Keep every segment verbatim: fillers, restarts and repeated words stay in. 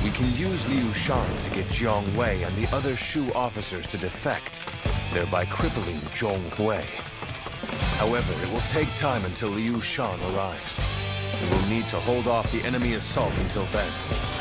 We can use Liu Shan to get Jiang Wei and the other Shu officers to defect, thereby crippling Zhong Hui. However, it will take time until Liu Shan arrives. We will need to hold off the enemy assault until then.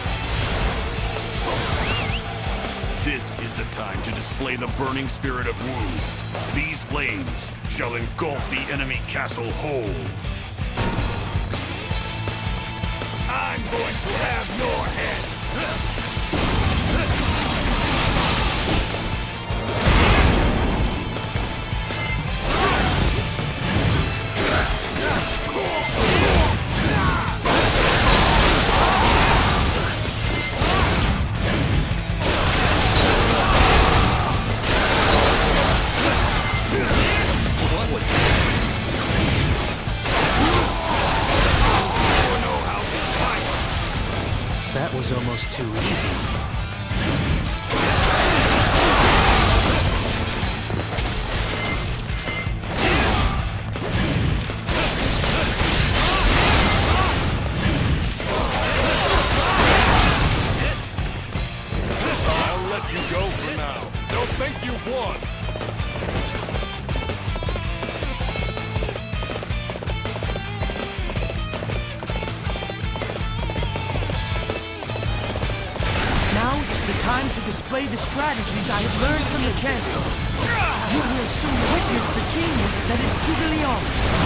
This is the time to display the burning spirit of Wu. These flames shall engulf the enemy castle whole. I'm going to have your head! That was almost too easy. I'll let you go for now. Don't think you've won. Now is the time to display the strategies I have learned from the Chancellor. You will soon witness the genius that is Zhuge Liang.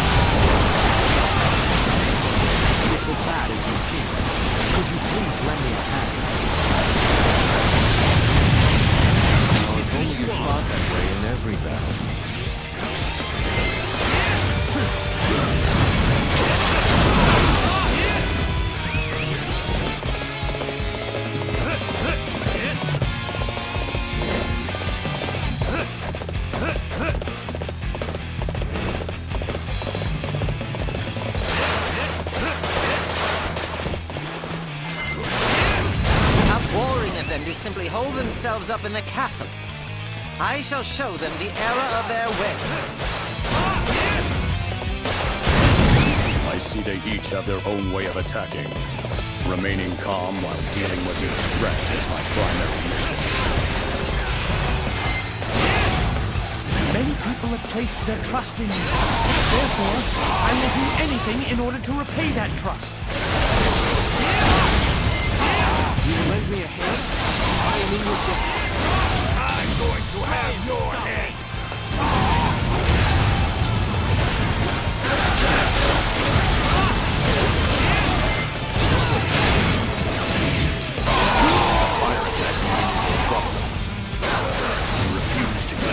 It's as bad as you seem. Could you please lend me a hand? Now, if only you fought that way in every battle. To simply hold themselves up in the castle. I shall show them the error of their ways. I see they each have their own way of attacking. Remaining calm while dealing with each threat is my primary mission. Many people have placed their trust in you. Therefore, I will do anything in order to repay that trust. You will lend me a hand? I am in your debt. I'm going to have your head! The fire attack unit is in trouble. However, we refuse to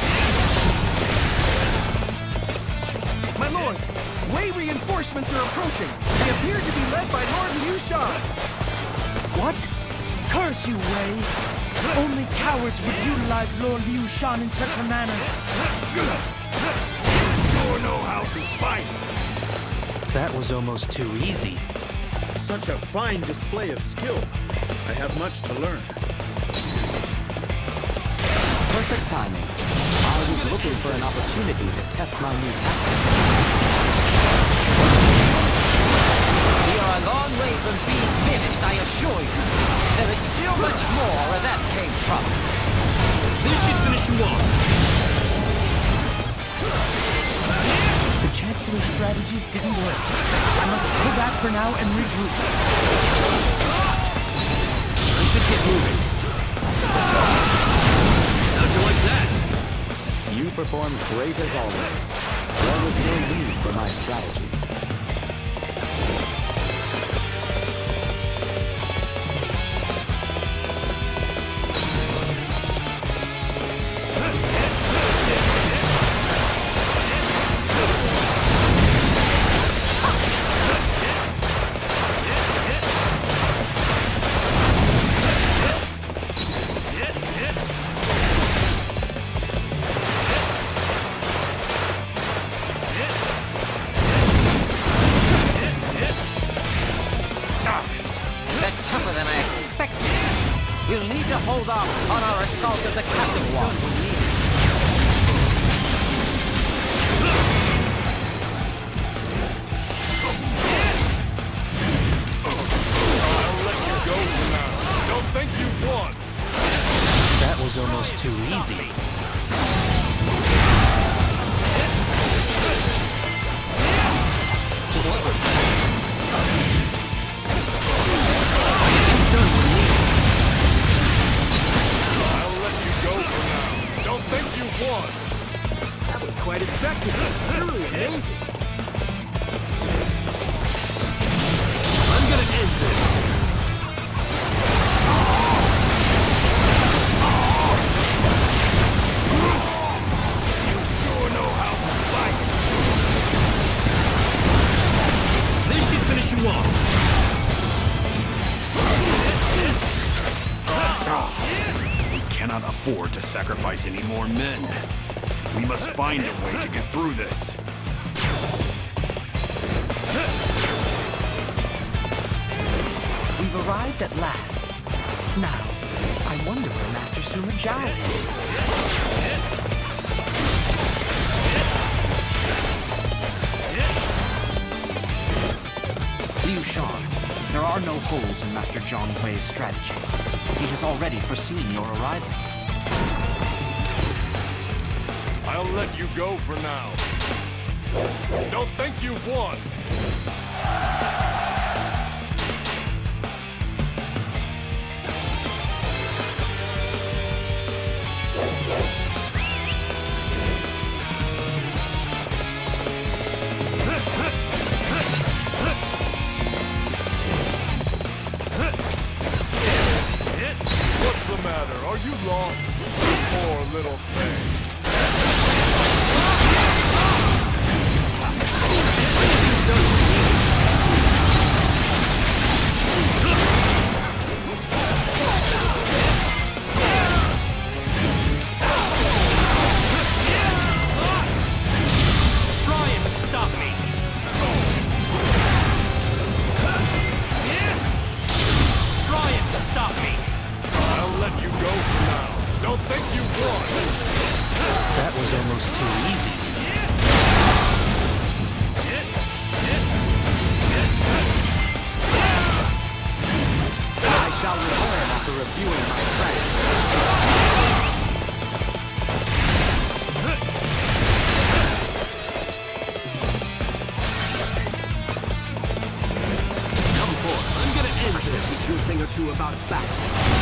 give up. My lord, Wei reinforcements are approaching. They appear to be led by Lord Liu Shan. What? Curse you, Wei! Only cowards would utilize Lord Liu Shan in such a manner. You know how to fight! That was almost too easy. Such a fine display of skill. I have much to learn. Perfect timing. I was looking for an opportunity to test my new tactics. We are a long way from being finished, I assure you. There is still much more where that came from. This should finish you off. The Chancellor's strategies didn't work. I must pull back for now and regroup. I should get moving. How'd you like that? You performed great as always. There was no need for my strategy. We'll need to hold off on our assault of the castle walls. I'll let you go for now. almost too easy. What was that? He's done with me. I'll let you go for now. Don't think you won. That was quite a spectacle. Truly amazing. I'm gonna end this. You sure know how to fight. This should finish you off. We cannot afford to sacrifice any more men. We must find a way to get through this. We've arrived at last. Now, I wonder where Master Sima Zhao is. Liu Shan, there are no holes in Master Zhang Hui's strategy. He has already foreseen your arrival. I'll let you go for now. Don't think you've won. What's the matter? Are you lost? Poor little thing. Try and stop me! Try and stop me! I'll let you go for now. Don't think you won. That was almost too easy. I shall return after reviewing my strategy. Come forth, I'm gonna end I should this. teach you a thing or two about battle.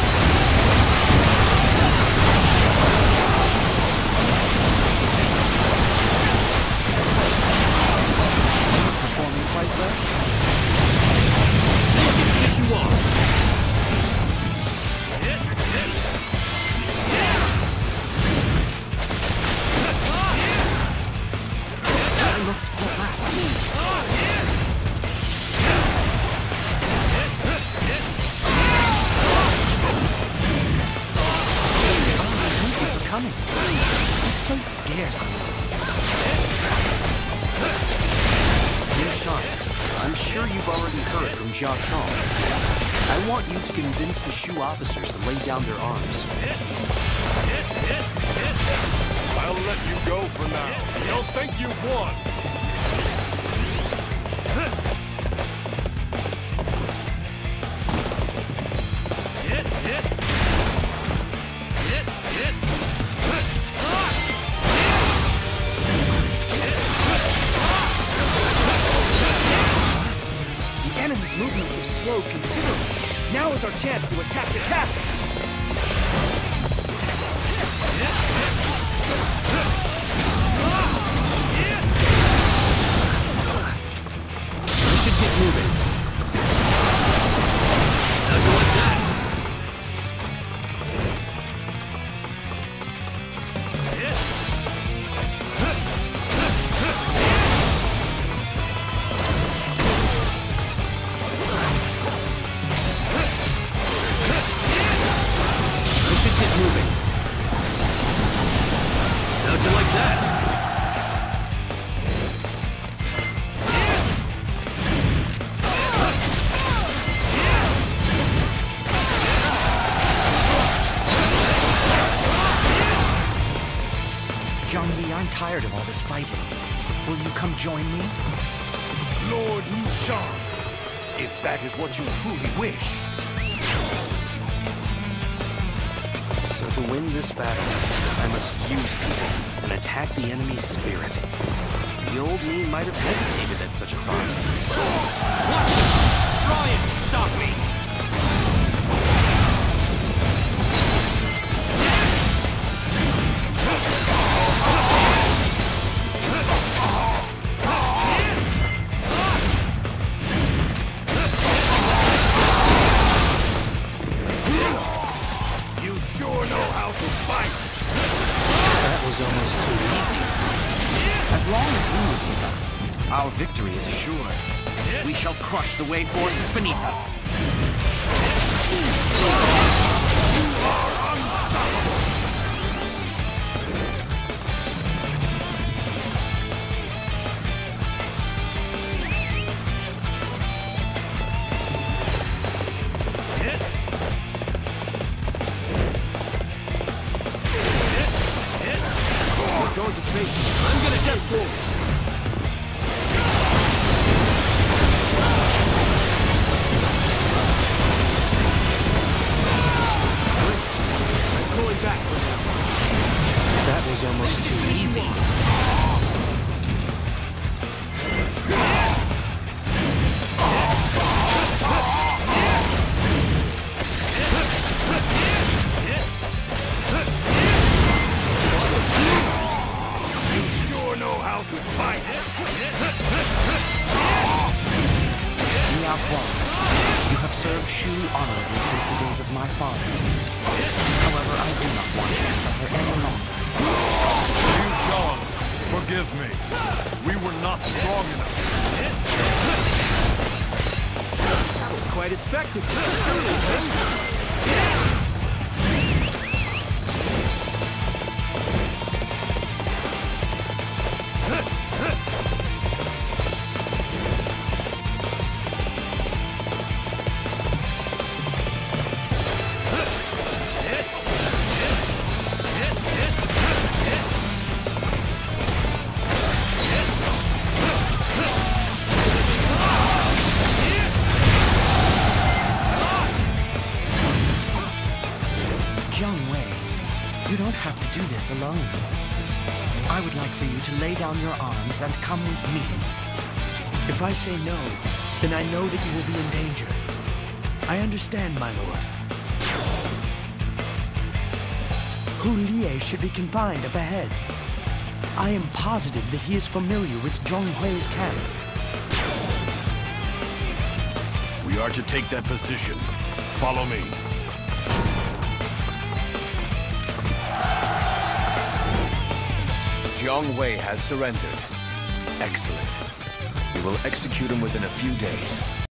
Performing quite well. This should finish you off. I must fall back. Thank you for coming. This place scares me. Liu Shan, I'm sure you've already heard from Jia Chong. I want you to convince the Shu officers to lay down their arms. I'll let you go for now. Don't think you've won. The enemy's movements have slowed considerably. Now is our chance to attack the castle. I should get moving. How'd you like that? I should get moving. How'd you like that? Zhang Yi, I'm tired of all this fighting. Will you come join me? Lord Liu Shan, if that is what you truly wish. So To win this battle, I must use people and attack the enemy's spirit. The old me might have hesitated at such a thought. Watch it! Try and stop me! You sure know how to fight! That was almost too easy. As long as Wu is with us, Our victory is assured. We shall crush the wave forces beneath us. We're going to face him. I'm gonna step forward. Back for now. That was almost too easy. You sure know how to fight! you have served Shu honorably since the days of my father. However, I do not want you to suffer any longer. Shangyong, forgive me. We were not strong enough. That was quite a spectacle. Surely, King. You don't have to do this alone. I would like for you to lay down your arms and come with me. If I say no, then I know that you will be in danger. I understand, my lord. Hu Lie should be confined up ahead. I am positive that he is familiar with Zhonghui's camp. We are to take that position. Follow me. Jiang Wei has surrendered. Excellent. We will execute him within a few days.